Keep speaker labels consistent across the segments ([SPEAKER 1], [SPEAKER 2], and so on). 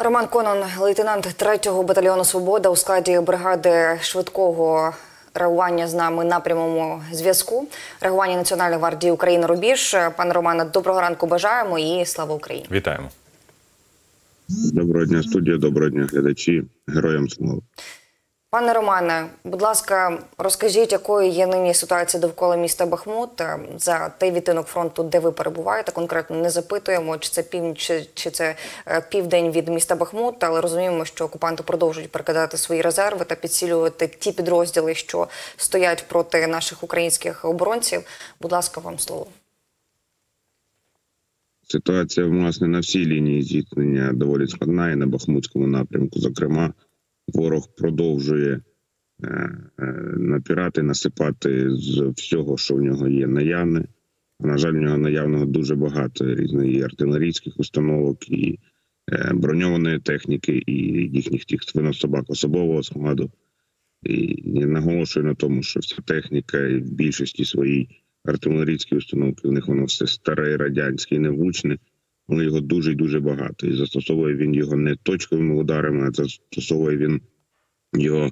[SPEAKER 1] Роман Конон, лейтенант 3-го батальйону «Свобода» у складі бригади швидкого реагування з нами на прямому зв'язку. Реагування Національної гвардії України «Рубіж». Пане Романе, доброго ранку бажаємо і слава Україні.
[SPEAKER 2] Вітаємо.
[SPEAKER 3] Доброго дня, студія, доброго дня, глядачі. Героям слава.
[SPEAKER 1] Пане Романе, будь ласка, розкажіть, якою є нині ситуація довкола міста Бахмут, за той відтинок фронту, де ви перебуваєте. Конкретно не запитуємо, чи це північ, чи це південь від міста Бахмут, але розуміємо, що окупанти продовжують перекидати свої резерви та підсилювати ті підрозділи, що стоять проти наших українських оборонців. Будь ласка, вам слово.
[SPEAKER 3] Ситуація, власне, на всій лінії зіткнення доволі складна і на Бахмутському напрямку, зокрема. Ворог продовжує напирати, насипати з всього, що в нього є наявне. На жаль, в нього наявного дуже багато різних і артилерійських установок, і броньованої техніки, і їхніх тих свинособак особового складу. І наголошую на тому, що вся техніка і в більшості своїй артилерійські установки, в них воно все старе, радянське і невлучне. Але його дуже і дуже багато. І застосовує він його не точковими ударами, а застосовує він його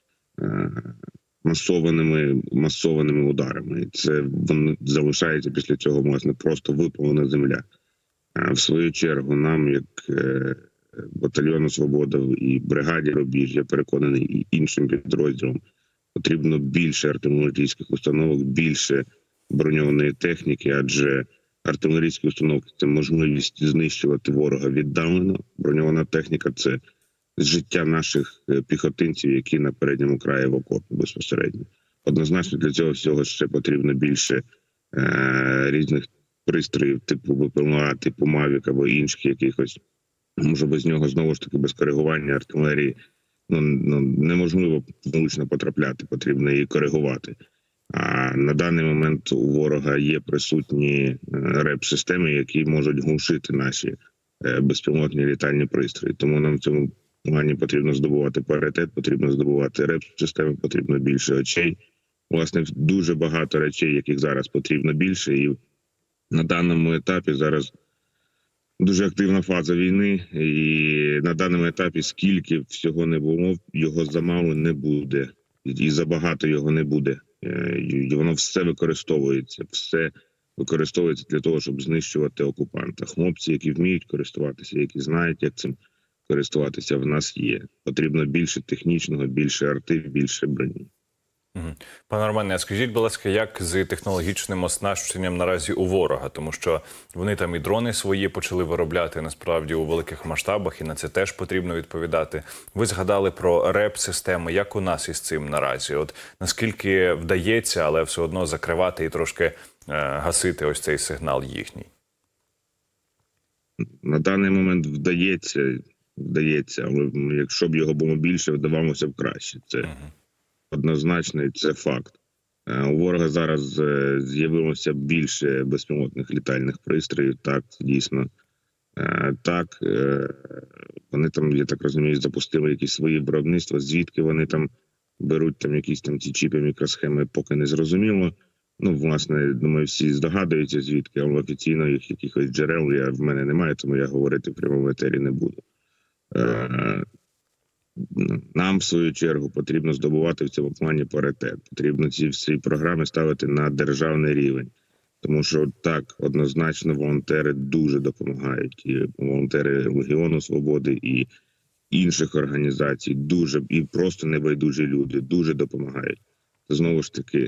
[SPEAKER 3] масованими ударами. І це залишається після цього, власне, просто випалена земля. В свою чергу нам, як батальйону «Свобода» і бригаді «Рубіж», я переконаний, і іншим підрозділам, потрібно більше артилерійських установок, більше броньованої техніки, адже артилерійські установки – це можливість знищувати ворога віддалено. Броньована техніка – це життя наших піхотинців, які на передньому краї в окопі безпосередньо. Однозначно для цього всього ще потрібно більше різних пристроїв, типу БПЛА, типу Мавік або інших якихось. Може без нього, знову ж таки, без коригування артилерії неможливо влучно потрапляти, потрібно її коригувати. А на даний момент у ворога є присутні РЕП-системи, які можуть глушити наші безпілотні літальні пристрої. Тому нам в цьому плані потрібно здобувати паритет, потрібно здобувати РЕП-системи, потрібно більше очей. Власне, дуже багато речей, яких зараз потрібно більше. І на даному етапі зараз дуже активна фаза війни. І на даному етапі скільки всього не було, його замало не буде. І забагато його не буде. І воно все використовується для того, щоб знищувати окупанта. Хлопці, які вміють користуватися, які знають, як цим користуватися, в нас є. Потрібно більше технічного, більше арти, більше броні.
[SPEAKER 2] Пане Романе, а скажіть, будь ласка, як з технологічним оснащенням наразі у ворога? Тому що вони там і дрони свої почали виробляти, насправді, у великих масштабах, і на це теж потрібно відповідати. Ви згадали про РЕП-системи. Як у нас із цим наразі? От наскільки вдається, але все одно закривати і трошки гасити ось цей сигнал їхній?
[SPEAKER 3] На даний момент вдається, але якщо б його було більше, вдавалося б краще. Це однозначно, і це факт. У ворога зараз з'явилося більше безпілотних літальних пристроїв, так, дійсно. Так, вони там, я так розумію, запустили якісь свої виробництва, звідки вони там беруть там якісь там ці чіпи, мікросхеми, поки не зрозуміло. Ну, власне, думаю, всі здогадуються звідки, але офіційно їх якихось джерел в мене немає, тому я говорити в прямому етері не буду. Нам, в свою чергу, потрібно здобувати в цьому плані паритет. Потрібно ці всі програми ставити на державний рівень. Тому що, так, однозначно, волонтери дуже допомагають. І волонтери Легіону Свободи і інших організацій, дуже, і просто небайдужі люди, дуже допомагають. Знову ж таки,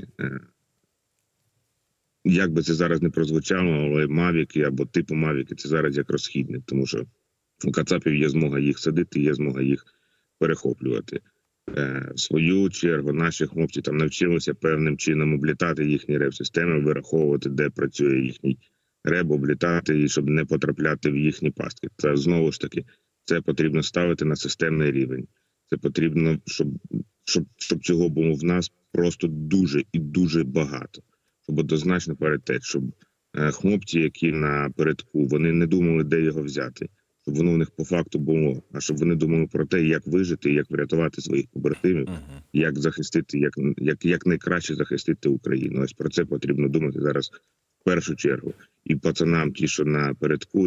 [SPEAKER 3] як би це зараз не прозвучало, але мавіки або типу мавіки – це зараз як розхідник. Тому що у кацапів є змога їх садити, є змога їх перехоплювати. В свою чергу наші хлопці там навчилися певним чином облітати їхні реп-системи, вираховувати, де працює їхній реп, облітати, і щоб не потрапляти в їхні пастки. Та знову ж таки, це потрібно ставити на системний рівень. Це потрібно, щоб цього було в нас просто дуже і дуже багато. Щоб однозначно паритет, щоб хлопці, які на передку, вони не думали, де його взяти. Щоб воно в них по факту було, а щоб вони думали про те, як вижити, як врятувати своїх побратимів, як захистити, як найкраще захистити Україну. Ось про це потрібно думати зараз в першу чергу. І пацанам, ті, що на передку, і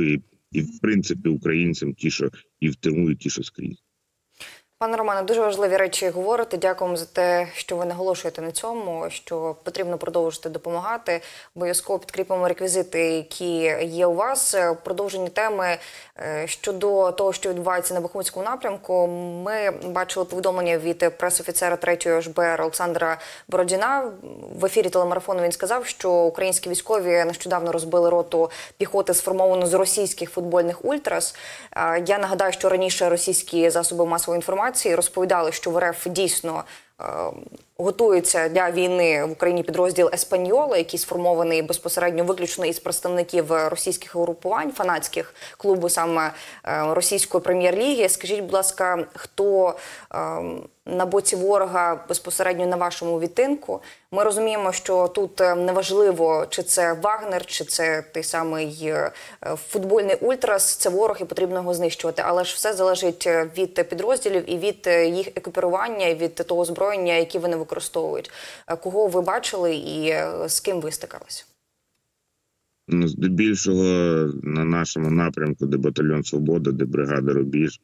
[SPEAKER 3] І, в принципі, українцям ті, що і в тилу, і ті, що скрізь.
[SPEAKER 1] Пане Романе, дуже важливі речі говорите. Дякуємо за те, що ви наголошуєте на цьому, що потрібно продовжувати допомагати. Обов'язково підкріпимо реквізити, які є у вас. Продовжені теми щодо того, що відбувається на Бахмутському напрямку. Ми бачили повідомлення від прес-офіцера 3-ї ОШБР Олександра Бородіна. В ефірі телемарафону він сказав, що українські військові нещодавно розбили роту піхоти, сформовану з російських футбольних ультрас. Я нагадаю, що раніше російські засоби масової інформації розповідали, що в РФ дійсно готується для війни в Україні підрозділ «Еспаньола», який сформований безпосередньо виключно із представників російських угрупувань, фанатських клубу саме російської прем'єр-ліги. Скажіть, будь ласка, хто на боці ворога безпосередньо на вашому відтинку? Ми розуміємо, що тут неважливо, чи це Вагнер, чи це той самий футбольний ультрас, це ворог і потрібно його знищувати. Але ж все залежить від підрозділів і від їх екіпірування, і від того озброєння, яке вони використовують. Кого ви бачили і з ким ви стикалися?
[SPEAKER 3] Ну, здебільшого на нашому напрямку, де батальйон «Свобода», де бригада «Рубіж»,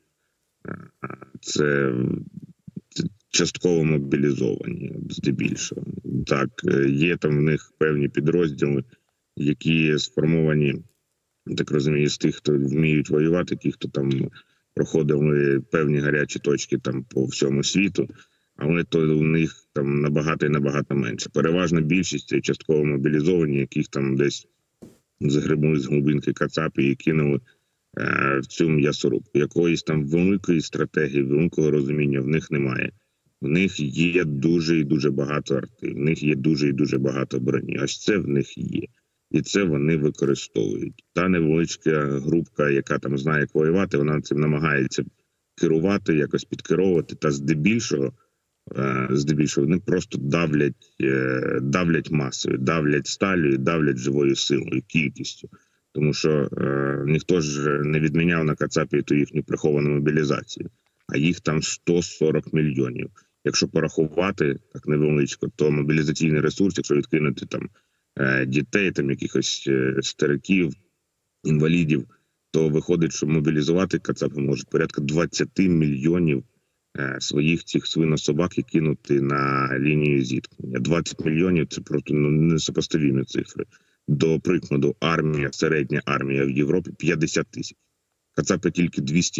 [SPEAKER 3] це частково мобілізовані, здебільшого. Так, є там в них певні підрозділи, які сформовані, так розумію, з тих, хто вміють воювати, ті, хто там проходили певні гарячі точки там по всьому світу, але то у них там набагато і набагато менше. Переважна більшість це частково мобілізовані, яких там десь загребли з глибинки кацапи і кинули в цю м'ясорубку. Якоїсь там великої стратегії, великого розуміння в них немає. В них є дуже і дуже багато арти, в них є дуже і дуже багато броні. Ось це в них є. І це вони використовують. Та невеличка групка, яка там знає, як воювати, вона цим намагається керувати, якось підкеровувати. Та здебільшого вони просто давлять масою, давлять сталю, давлять живою силою, кількістю. Тому що ніхто ж не відміняв на Кацапі ту їхню приховану мобілізацію. А їх там 140 мільйонів. Якщо порахувати так невеличко, то мобілізаційний ресурс, якщо відкинути там дітей, там якихось стариків, інвалідів, то виходить, що мобілізувати Кацапи можуть порядка 20 мільйонів своїх цих свинособак і кинути на лінію зіткнення. 20 мільйонів – це просто несопоставімі цифри. До прикладу, середня армія в Європі 50 тисяч. Кацапи тільки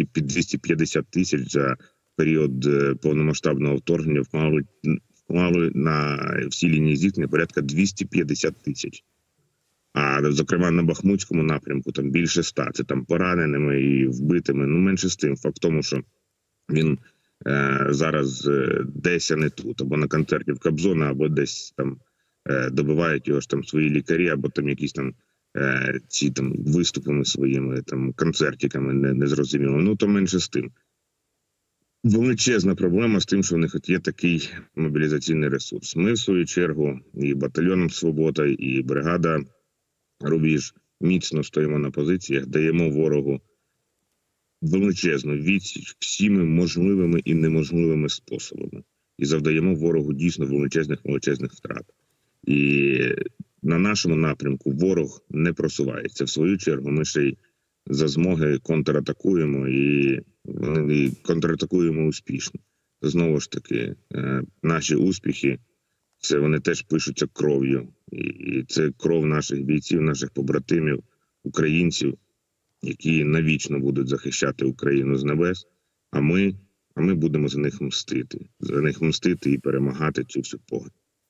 [SPEAKER 3] 250 тисяч за період повномасштабного вторгнення вклали на всі лінії зіткнення порядка 250 тисяч. А, зокрема, на Бахмутському напрямку там більше 100. Це там пораненими і вбитими. Ну, менше з тим. Факт в тому, що він зараз десь, а не тут, або на концерті в Кобзона, або десь там добивають його ж там свої лікарі, або там якісь там ці там виступами своїми, там концертиками незрозуміло. Ну, то менше з тим. Величезна проблема з тим, що в них є такий мобілізаційний ресурс. Ми, в свою чергу, і батальйоном «Свобода», і бригада «Рубіж» міцно стоїмо на позиціях, даємо ворогу величезну відсіч всіми можливими і неможливими способами. І завдаємо ворогу дійсно величезних втрат. І на нашому напрямку ворог не просувається. В свою чергу ми ще й за змоги контратакуємо і контратакуємо успішно. Знову ж таки, наші успіхи, це вони теж пишуться кров'ю. І це кров наших бійців, наших побратимів, українців, які навічно будуть захищати Україну з небес, а ми будемо за них мстити і перемагати цю всю погань.